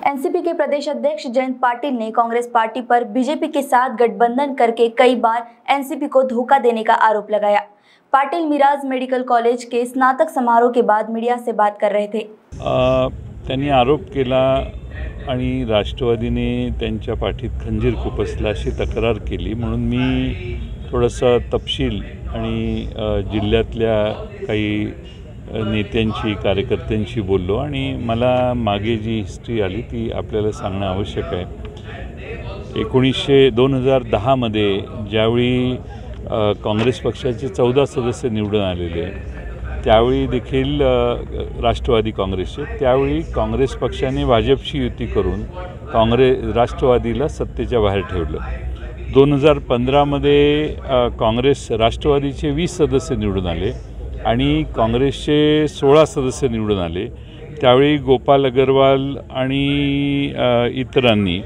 NCP के प्रदेश अध्यक्ष जयंत पाटिल ने Congress party पर बीजेपी के साथ गठबंधन करके कई बार एनसीपी को धोखा देने का आरोप लगाया। पाटिल मिराज मेडिकल कॉलेज के स्नातक समारोह के बाद मीडिया से बात कर रहे थे। त्यांनी आरोप केला आणि राष्ट्रवादीने त्यांच्या पाठीत खंजीर खुपसला अशी तक्रार केली, म्हणून मी थोडासा तपशील आणि जिल्ह्यातल्या काही नेत्यांशी कार्यकर्त्यांशी बोललो आणि मला मागे जी हिस्ट्री आली ती आपल्याला सांगणं आवश्यक आहे। 2010 मध्ये ज्यावेळी काँग्रेस पक्षाचे 14 सदस्य निवडून आलेले, त्यावेळी देखील राष्ट्रवादी काँग्रेसचे, त्यावेळी काँग्रेस पक्षाने भाजपशी युती करून राष्ट्रवादीला सत्तेच्या बाहेर ठेवलं। 2015 मध्ये काँग्रेस राष्ट्रवादीचे 20 सदस्य निवडून आले आणि काँग्रेसचे 16 सदस्य निवडून आले। त्यावेळी गोपाल अग्रवाल आणि इतरांनी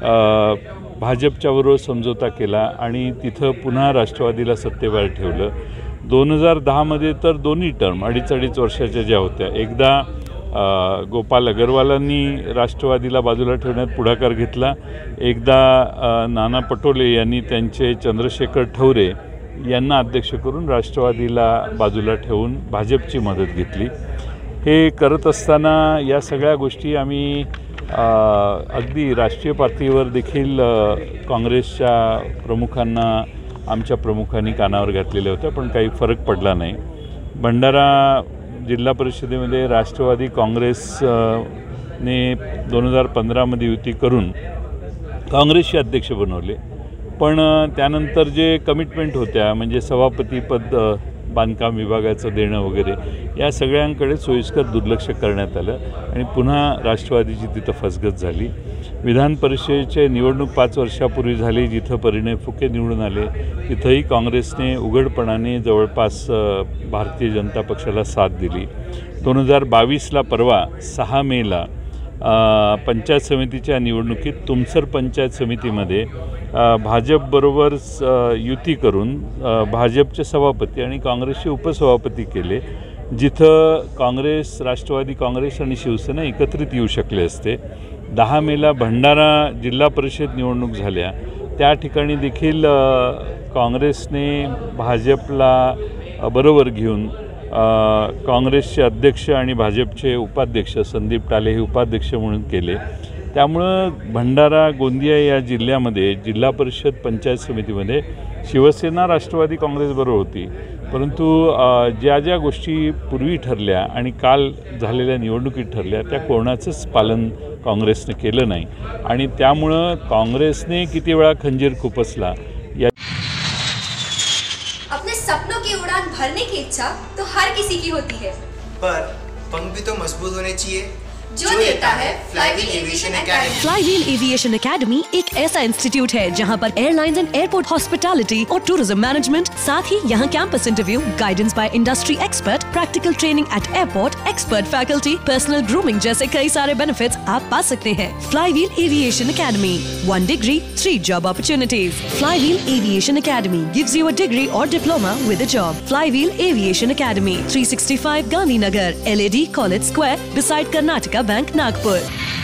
भाजपच्या बरोबर समझोता केला आणि तिथं पुन्हा राष्ट्रवादीला सत्तेबाहेर ठेवलं। 2010 मध्ये तर दोन्ही टर्म 2.5 वर्षाच्या ज्या होत्या, एकदा गोपाल अग्रवालांनी राष्ट्रवादीला बाजूला ठेवण्यात पुढाकार घेतला, एकदा नाना पटोले यांनी त्यांचे चंद्रशेखर ठवरे यांना अध्यक्ष करून राष्ट्रवादीला बाजूला ठेवून भाजपची मदत घेतली। हे करत असताना या सगळ्या गोष्टी आम्ही अगदी राष्ट्रीय पातळीवर देखील काँग्रेसच्या प्रमुखांना आमच्या प्रमुखांनी कानावर घातलेल्या होत्या, पण काही फरक पडला नाही। भंडारा जिल्हा परिषदेमध्ये राष्ट्रवादी काँग्रेसने 2015 मध्ये युती करून काँग्रेसचे अध्यक्ष बनवले, पण त्यानंतर जे कमिटमेंट होत्या म्हणजे सभापतीपद बांधकाम विभागाचं देणं वगैरे, या सगळ्यांकडे सोयीस्कर दुर्लक्ष करण्यात आलं आणि पुन्हा राष्ट्रवादीची तिथं फसगत झाली। विधान परिषदेचे निवडणूक 5 वर्षापूर्वी झाली, जिथं परिणय फुके निवडून आले, तिथंही काँग्रेसने उघडपणाने जवळपास भारतीय जनता पक्षाला साथ दिली। 2022ला परवा 6 मेला पंचायत समितीच्या निवडणुकीत तुमसर पंचायत समितीमध्ये भाजपबरोबर युती करून भाजपचे सभापती आणि काँग्रेसचे उपसभापती केले, जिथं काँग्रेस, राष्ट्रवादी काँग्रेस आणि शिवसेना एकत्रित येऊ शकले असते। 10 मेला भंडारा जिल्हा परिषद निवडणूक झाल्या, त्या ठिकाणी देखील काँग्रेसने भाजपला बरोबर घेऊन काँग्रेसचे अध्यक्ष आणि भाजपचे उपाध्यक्ष संदीप टाले हे उपाध्यक्ष म्हणून केले। त्यामुळं भंडारा गोंदिया या जिल्ह्यामध्ये जिल्हा परिषद पंचायत समितीमध्ये शिवसेना राष्ट्रवादी काँग्रेसबरोबर होती, परंतु ज्या गोष्टी पूर्वी ठरल्या आणि काल झालेल्या निवडणुकीत ठरल्या त्या कोणाचंच पालन काँग्रेसने केलं नाही आणि त्यामुळं काँग्रेसने किती वेळा खंजीर खुपसला। अपने सपनों की उड़ान भरने की इच्छा तो हर किसी की होती है, पर पंख भी तो मजबूत होने चाहिए, जो देता है flywheel aviation academy. Flywheel aviation academy एक ऐसा इंस्टीट्यूट है जहां पर एयरलाइंस एंड एयरपोर्ट हॉस्पिटैलिटी और टूरिज्म मैनेजमेंट, साथ ही यहां campus interview, guidance by industry expert, practical training at airport, expert faculty, personal grooming जैसे कई सारे बेनिफिट्स आप पा सकते हैं। Flywheel aviation academy, 1 degree 3 job opportunities. Flywheel aviation academy gives you a degree और diploma with a job. Flywheel aviation academy, 365 Gandhinagar, LAD college square, beside Karnataka Bank, Nagpur।